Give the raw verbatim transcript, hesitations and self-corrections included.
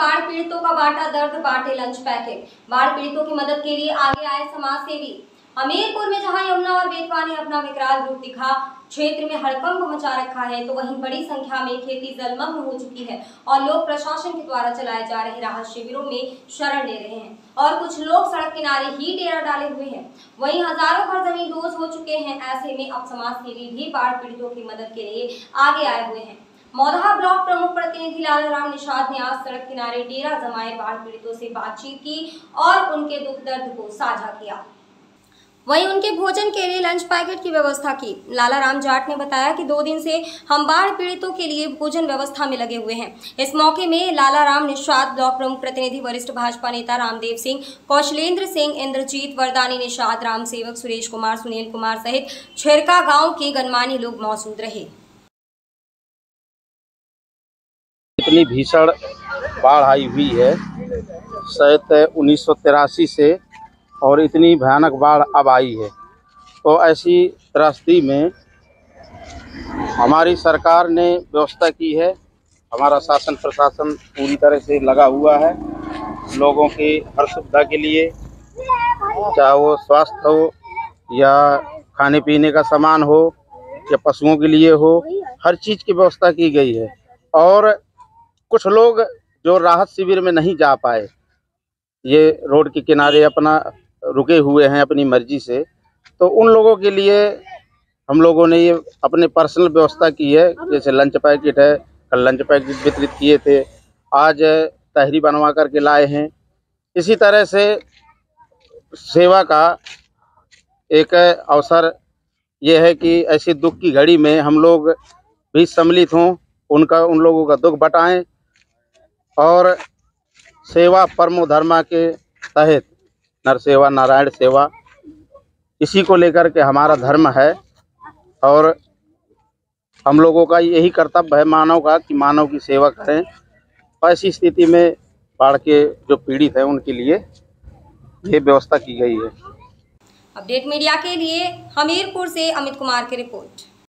बाढ़ पीड़ितों का बांटा दर्द, बांटे लंच पैकेट। बाढ़ पीड़ितों की मदद के लिए आगे आए समाज सेवी। हमीरपुर में जहां यमुना और बेतवा ने अपना विकराल रूप दिखा, क्षेत्र में हड़कंप मचा रखा है, तो वहीं बड़ी संख्या में खेती जलमग्न हो चुकी है और लोग प्रशासन के द्वारा चलाए जा रहे राहत शिविरों में शरण ले रहे हैं और कुछ लोग सड़क किनारे ही डेरा डाले हुए हैं। वहीं हजारों घर जमींदोज हो चुके हैं। ऐसे में अब समाज सेवी भी बाढ़ पीड़ितों की मदद के लिए आगे आए हुए हैं। मौदहा ब्लॉक प्रमुख प्रतिनिधि लालाराम निषाद ने आज सड़क किनारे डेरा जमाए बाढ़ पीड़ितों से बातचीत की और उनके दुख दर्द को साझा किया। वहीं उनके भोजन के लिए लंच पैकेट की व्यवस्था की। लालाराम जाट ने बताया कि दो दिन से हम बाढ़ पीड़ितों के लिए भोजन व्यवस्था में लगे हुए हैं। इस मौके में लालाराम निषाद, ब्लॉक प्रमुख प्रतिनिधि वरिष्ठ भाजपा नेता रामदेव सिंह, कौशलेंद्र सिंह, इंद्रजीत, वरदानी निषाद, राम सेवक, सुरेश कुमार, सुनील कुमार सहित छिरका गाँव के गणमान्य लोग मौजूद रहे। इतनी भीषण बाढ़ आई हुई है शायद उन्नीस सौ तिरासी से, और इतनी भयानक बाढ़ अब आई है। तो ऐसी त्रासदी में हमारी सरकार ने व्यवस्था की है। हमारा शासन प्रशासन पूरी तरह से लगा हुआ है लोगों की हर सुविधा के लिए, चाहे वो स्वास्थ्य हो या खाने पीने का सामान हो या पशुओं के लिए हो, हर चीज़ की व्यवस्था की गई है। और कुछ लोग जो राहत शिविर में नहीं जा पाए, ये रोड के किनारे अपना रुके हुए हैं अपनी मर्जी से, तो उन लोगों के लिए हम लोगों ने ये अपने पर्सनल व्यवस्था की है। जैसे लंच पैकेट है, कल लंच पैकेट वितरित किए थे, आज तहरी बनवा करके लाए हैं। इसी तरह से सेवा का एक अवसर ये है कि ऐसी दुख की घड़ी में हम लोग भी सम्मिलित हों, उनका उन लोगों का दुख बटाएं और सेवा परमो धर्मा के तहत नर सेवा नारायण सेवा, इसी को लेकर के हमारा धर्म है। और हम लोगों का यही कर्तव्य है मानव का कि मानव की सेवा करें। ऐसी स्थिति में बाढ़ के जो पीड़ित हैं उनके लिए ये व्यवस्था की गई है। अपडेट मीडिया के लिए हमीरपुर से अमित कुमार की रिपोर्ट।